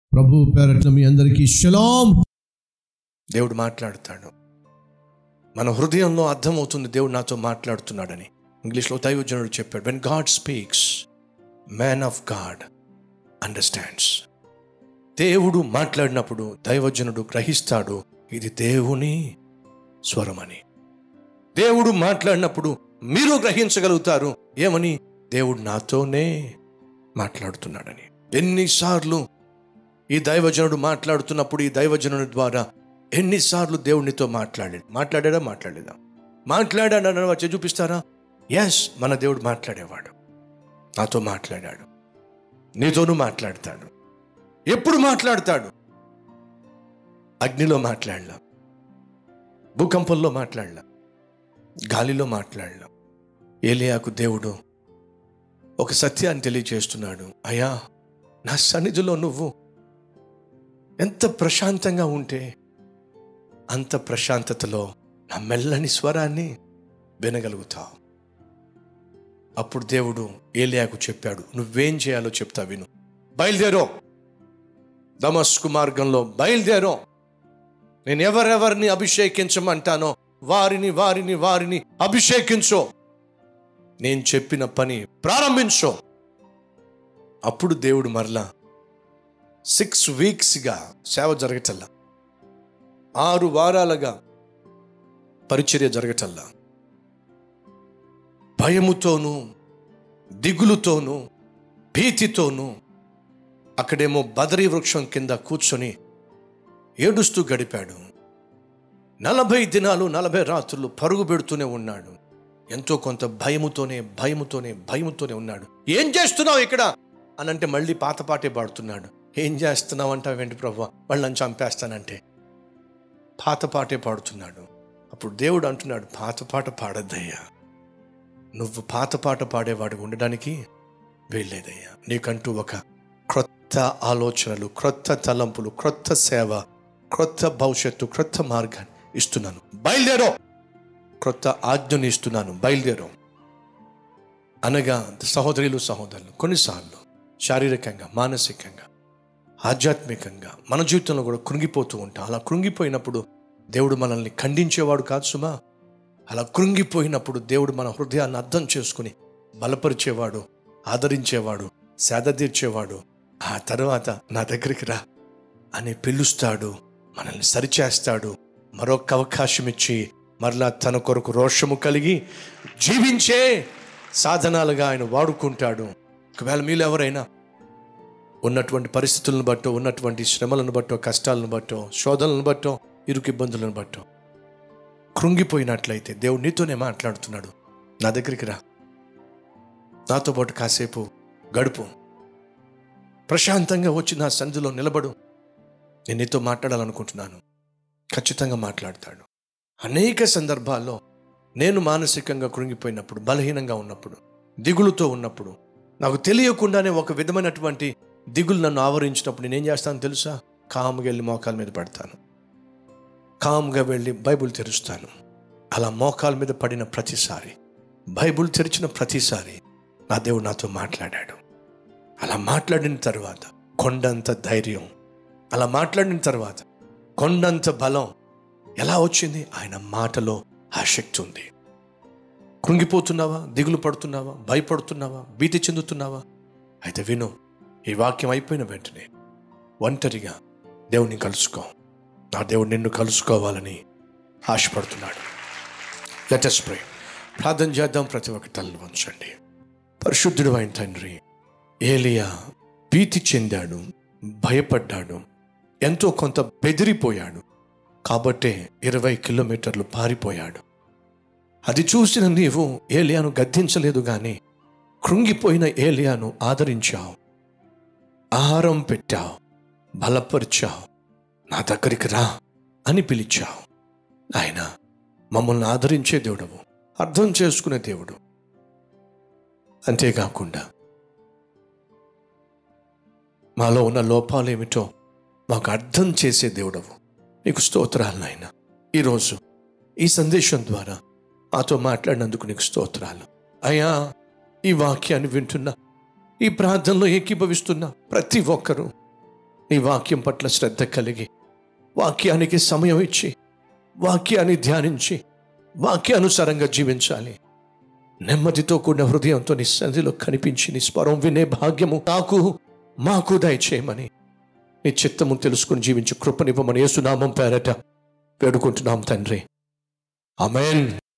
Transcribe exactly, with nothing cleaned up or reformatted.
ప్రభు పేరట మీ అందరికీ షలాం. దేవుడు మాట్లాడతాడు, మన హృదయంలో అర్థమవుతుంది దేవుడు నాతో మాట్లాడుతున్నాడని. ఇంగ్లీష్లో దైవజనుడు చెప్పాడు, when God speaks man of God understands. దేవుడు మాట్లాడినప్పుడు దైవజనుడు గ్రహిస్తాడు ఇది దేవుని స్వరమని. దేవుడు మాట్లాడినప్పుడు మీరు గ్రహించగలుగుతారు ఏమని, దేవుడు నాతోనే మాట్లాడుతున్నాడని. ఎన్నిసార్లు ఈ దైవజనుడు మాట్లాడుతున్నప్పుడు ఈ దైవజనుడి ద్వారా ఎన్నిసార్లు దేవునితో మాట్లాడాడు మాట్లాడాడా మాట్లాడేదా మాట్లాడాడని వచ్చి చూపిస్తారా? ఎస్, మన దేవుడు మాట్లాడేవాడు, నాతో మాట్లాడాడు, నీతోనూ మాట్లాడతాడు. ఎప్పుడు మాట్లాడతాడు? అగ్నిలో మాట్లాడలా, భూకంపంలో మాట్లాడలా, గాలిలో మాట్లాడలా. ఏలియాకు దేవుడు ఒక సత్యాన్ని తెలియజేస్తున్నాడు, అయ్యా నా సన్నిధిలో నువ్వు ఎంత ప్రశాంతంగా ఉంటే అంత ప్రశాంతతలో నా మెల్లని స్వరాన్ని వినగలుగుతావు. అప్పుడు దేవుడు ఏలియాకు చెప్పాడు, నువ్వేం చేయాలో చెప్తా విను. బయలుదేరో, దమస్కు మార్గంలో బయలుదేరో. నేను ఎవరెవరిని అభిషేకించమంటానో వారిని వారిని వారిని అభిషేకించో. నేను చెప్పిన పని ప్రారంభించో. అప్పుడు దేవుడు మరలా సిక్స్ వీక్స్గా సేవ జరగటల్లా, ఆరు వారాలుగా పరిచర్య జరగటల్లా, భయముతోనూ దిగులుతోనూ భీతితోనూ అక్కడేమో బదరీ వృక్షం కింద కూర్చొని ఏడుస్తూ గడిపాడు. నలభై దినాలు నలభై రాత్రులు పరుగు పెడుతూనే ఉన్నాడు. ఎంతో కొంత భయముతోనే భయముతోనే భయముతోనే ఉన్నాడు. ఏం చేస్తున్నావు ఇక్కడ అని అంటే మళ్ళీ పాత పాటే పాడుతున్నాడు. ఏం చేస్తున్నావు అంటావేంటి ప్రభు, వాళ్ళని చంపేస్తానంటే పాత పాటే పాడుతున్నాడు. అప్పుడు దేవుడు అంటున్నాడు, పాత పాట పాడద్దయ్యా, నువ్వు పాత పాట పాడేవాడు ఉండడానికి వీల్లేదయ్యా. నీకంటూ ఒక క్రొత్త ఆలోచనలు, క్రొత్త తలంపులు, క్రొత్త సేవ, క్రొత్త భవిష్యత్తు, క్రొత్త మార్గాన్ని ఇస్తున్నాను, బయలుదేరో. క్రొత్త ఆజ్ఞని ఇస్తున్నాను, బయలుదేరో అనగా సహోదరులు సహోదరులు కొన్నిసార్లు శారీరకంగా మానసికంగా ఆధ్యాత్మికంగా మన జీవితంలో కూడా కృంగిపోతూ ఉంటాం. అలా కృంగిపోయినప్పుడు దేవుడు మనల్ని ఖండించేవాడు కాదు సుమా. అలా కృంగిపోయినప్పుడు దేవుడు మన హృదయాన్ని అర్థం చేసుకుని బలపరిచేవాడు, ఆదరించేవాడు, సేద తీర్చేవాడు. ఆ తర్వాత నా దగ్గరికి రా అని పిలుస్తాడు, మనల్ని సరిచేస్తాడు, మరొక అవకాశం ఇచ్చి మరలా తన కొరకు రోషము కలిగి జీవించే సాధనాలుగా ఆయన వాడుకుంటాడు. ఒకవేళ మీరు ఎవరైనా ఉన్నటువంటి పరిస్థితులను బట్టో, ఉన్నటువంటి శ్రమలను బట్టో, కష్టాలను బట్టో, శోధనలను బట్టో, ఇరుకు ఇబ్బందులను బట్టో కృంగిపోయినట్లయితే దేవుడు నీతోనే మాట్లాడుతున్నాడు. నా దగ్గరికి రా, నాతో పాటు కాసేపు గడుపు, ప్రశాంతంగా వచ్చి నా సన్నిధిలో నిలబడు, నేను నీతో మాట్లాడాలనుకుంటున్నాను. ఖచ్చితంగా మాట్లాడతాడు. అనేక సందర్భాల్లో నేను మానసికంగా కృంగిపోయినప్పుడు, బలహీనంగా ఉన్నప్పుడు, దిగులుతో ఉన్నప్పుడు, నాకు తెలియకుండానే ఒక విధమైనటువంటి దిగులు నన్ను ఆవరించినప్పుడు నేనేం చేస్తాను తెలుసా? కామ్గా వెళ్ళి మోకాల మీద పడతాను, కామ్గా వెళ్ళి బైబుల్ తెరుస్తాను. అలా మోకాల మీద పడిన ప్రతిసారి, బైబుల్ తెరిచిన ప్రతిసారి నా దేవుడు నాతో మాట్లాడాడు. అలా మాట్లాడిన తర్వాత కొండంత ధైర్యం, అలా మాట్లాడిన తర్వాత కొండంత బలం ఎలా వచ్చింది? ఆయన మాటలో ఆ శక్తి ఉంది. కృంగిపోతున్నావా? దిగులు పడుతున్నావా? భయపడుతున్నావా? భీతి చెందుతున్నావా? అయితే విను, ఈ వాక్యం అయిపోయిన వెంటనే ఒంటరిగా దేవుడిని కలుసుకో. నా దేవుడు నిన్ను కలుసుకోవాలని ఆశపడుతున్నాడు. Let us pray. ప్రార్థన చేద్దాం. ప్రతి ఒక్క తలను వంచండి. పరిశుద్ధుడు అయిన తండ్రి, ఏలియా భీతి చెందాడు, భయపడ్డాడు, ఎంతో కొంత బెదిరిపోయాడు. కాబట్టే ఇరవై కిలోమీటర్లు పారిపోయాడు. అది చూసిన నీవు ఏలియాను గద్దించలేదు, కానీ కృంగిపోయిన ఏలియాను ఆదరించావు, ఆహారం పెట్టావు, బలపరిచావు, నా దగ్గరికి రా అని పిలిచావు. ఆయన మమ్మల్ని ఆదరించే దేవుడవు, అర్థం చేసుకునే దేవుడు. అంతేకాకుండా మాలో ఉన్న లోపాలు ఏమిటో మాకు అర్థం చేసే దేవుడవు. నీకు స్తోత్రాలు నాయన. ఈరోజు ఈ సందేశం ద్వారా మాతో మాట్లాడినందుకు నీకు స్తోత్రాలు అయ్యా. ఈ వాక్యాన్ని వింటున్నా, ఈ ప్రార్థనలో ఏకీభవిస్తున్న ప్రతి ఒక్కరూ నీ వాక్యం పట్ల శ్రద్ధ కలిగి వాక్యానికి సమయం ఇచ్చి వాక్యాన్ని ధ్యానించి వాక్యానుసారంగా జీవించాలి. నెమ్మదితో కూడిన హృదయంతో నీ సన్నిధిలో కనిపించి నీ స్వరం వినే భాగ్యము నాకు మాకు దయచేయమని, నీ చిత్తము తెలుసుకుని జీవించి కృపనివ్వమని యేసునామం పేరట వేడుకుంటున్నాం తండ్రి. ఆమేన్.